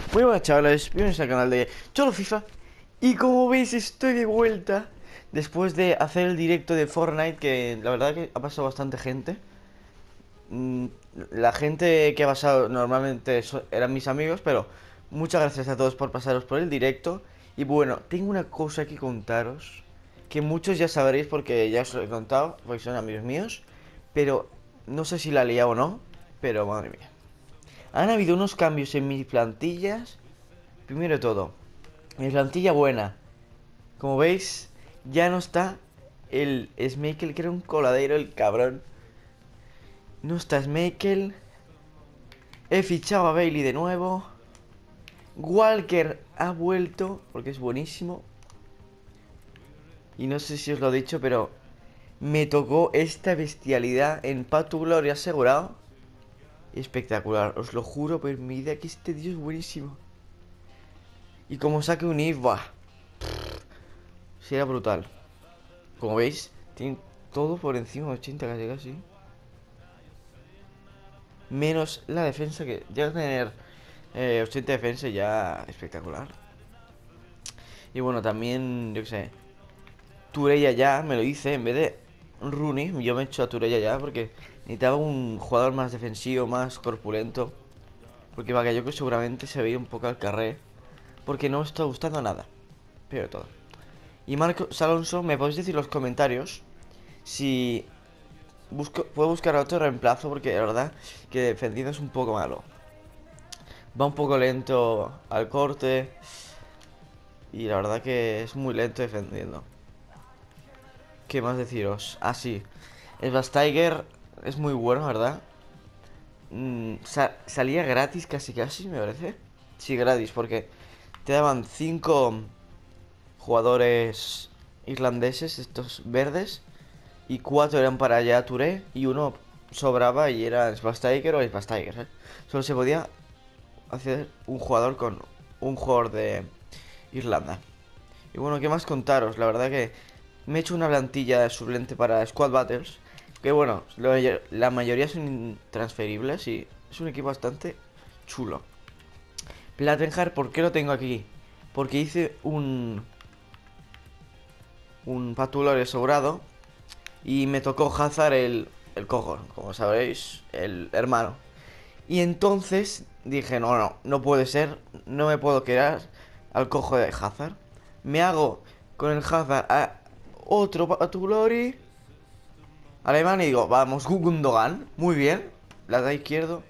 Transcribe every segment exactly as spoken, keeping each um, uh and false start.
Muy buenas chavales, bienvenidos al canal de Cholo FIFA. Y como veis estoy de vuelta después de hacer el directo de Fortnite, que la verdad que ha pasado bastante gente. Mm, La gente que ha pasado normalmente so- eran mis amigos, pero muchas gracias a todos por pasaros por el directo. Y bueno, tengo una cosa que contaros, que muchos ya sabréis porque ya os lo he contado, porque son amigos míos. Pero no sé si la he liado o no, pero madre mía. Han habido unos cambios en mis plantillas. Primero de todo, mi plantilla buena. Como veis, ya no está el Smakel, que era un coladero, el cabrón. No está Smakel. He fichado a Bailey de nuevo. Walker ha vuelto, porque es buenísimo. Y no sé si os lo he dicho, pero me tocó esta bestialidad en Path to Glory asegurado. Espectacular, os lo juro por mi vida que este tío es buenísimo. Y como saque un if, buah, será brutal. Como veis, tiene todo por encima de ochenta casi casi. Menos la defensa, que ya a tener eh, ochenta defensa ya espectacular. Y bueno, también, yo qué sé, Turella ya me lo hice en vez de Rooney. Yo me he hecho a Turella ya porque necesitaba un jugador más defensivo, más corpulento. Porque Bakayoko seguramente se va a ir un poco al carré, porque no me está gustando nada. Pero de todo. Y Marcos Alonso, me podéis decir en los comentarios si busco, puedo buscar a otro reemplazo, porque la verdad que defendiendo es un poco malo. Va un poco lento al corte y la verdad que es muy lento defendiendo. ¿Qué más deciros? Ah, sí. El Bastiger es muy bueno, ¿verdad? Mm, sa- salía gratis casi casi, me parece. Sí, gratis, porque te daban cinco jugadores irlandeses, estos verdes, y cuatro eran para allá Touré, y uno sobraba y era Svastiker o Svastiker, ¿eh? Solo se podía hacer un jugador con un jugador de Irlanda. Y bueno, ¿qué más contaros? La verdad que me he hecho una plantilla suplente para Squad Battles. Que bueno, la mayoría son intransferibles y es un equipo bastante chulo. Plattenhard, ¿por qué lo tengo aquí? Porque hice un... Un patulore sobrado y me tocó Hazard el, el cojo, como sabréis, el hermano. Y entonces dije, no, no, no puede ser, no me puedo quedar al cojo de Hazard. Me hago con el Hazard a otro a tu glory alemán y digo, vamos, Gundogan, muy bien, la da izquierdo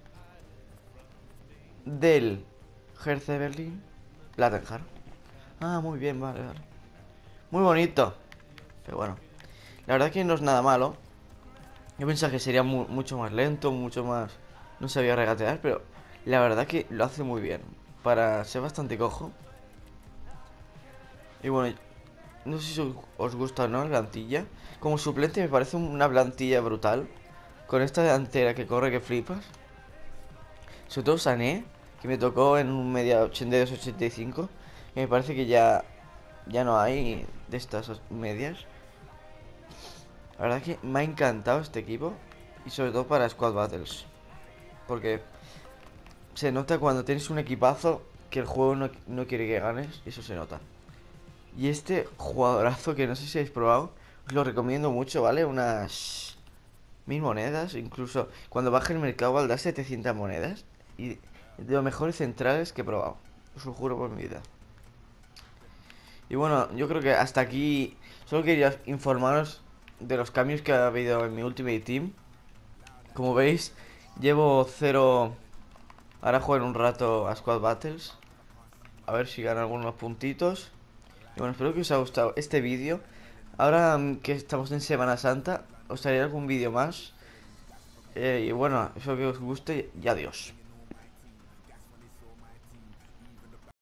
del Hertha Berlín, Plattenhard. Ah, muy bien, vale, vale. Muy bonito, pero bueno, la verdad que no es nada malo. Yo pensaba que sería mu mucho más lento, mucho más... No sabía regatear, pero la verdad que lo hace muy bien. Para ser bastante cojo. Y bueno, no sé si os gusta o no la plantilla. Como suplente me parece una plantilla brutal. Con esta delantera que corre que flipas. Sobre todo Sané, que me tocó en un media ochenta y dos ochenta y cinco. Que me parece que ya, ya no hay de estas medias. La verdad que me ha encantado este equipo. Y sobre todo para Squad Battles. Porque se nota cuando tienes un equipazo que el juego no, no quiere que ganes. Y eso se nota. Y este jugadorazo que no sé si habéis probado, os lo recomiendo mucho, ¿vale? Unas mil monedas. Incluso cuando baje el mercado valdrá setecientas monedas. Y de los mejores centrales que he probado. Os lo juro por mi vida. Y bueno, yo creo que hasta aquí solo quería informaros de los cambios que ha habido en mi Ultimate Team. Como veis, llevo cero. Ahora juego en un rato a Squad Battles. A ver si gano algunos puntitos. Y bueno, espero que os haya gustado este vídeo. Ahora mm, que estamos en Semana Santa, os haré algún vídeo más. Eh, y bueno, espero que os guste y adiós.